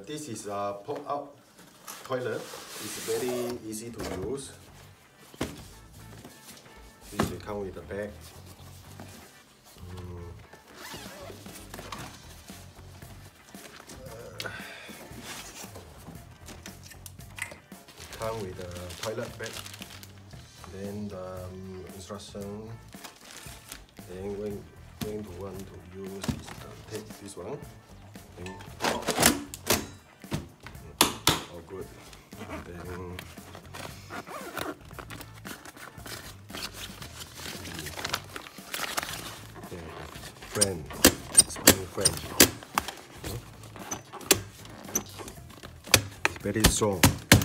This is a pop-out toilet. It's very easy to use. This will come with the bag. Come with the toilet bag. Then the instruction. Then when to want to use is take this one. Then all good. Then spring friend. It's very strong.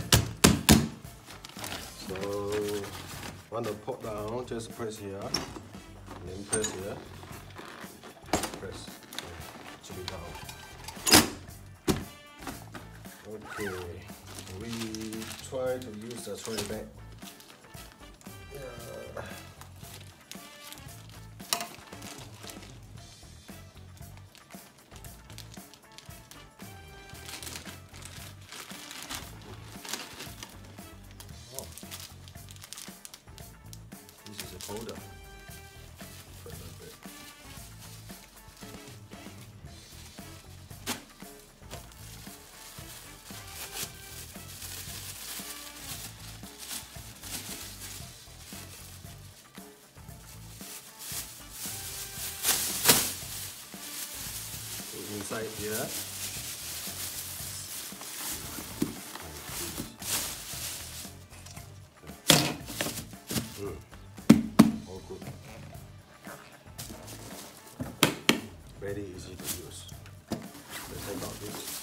So want to put down, just press here, and then press here. Press, pull it down. Okay, we try to use the trolley bag. This is a folder. Inside here. All good. Very easy to use. Let's take out this.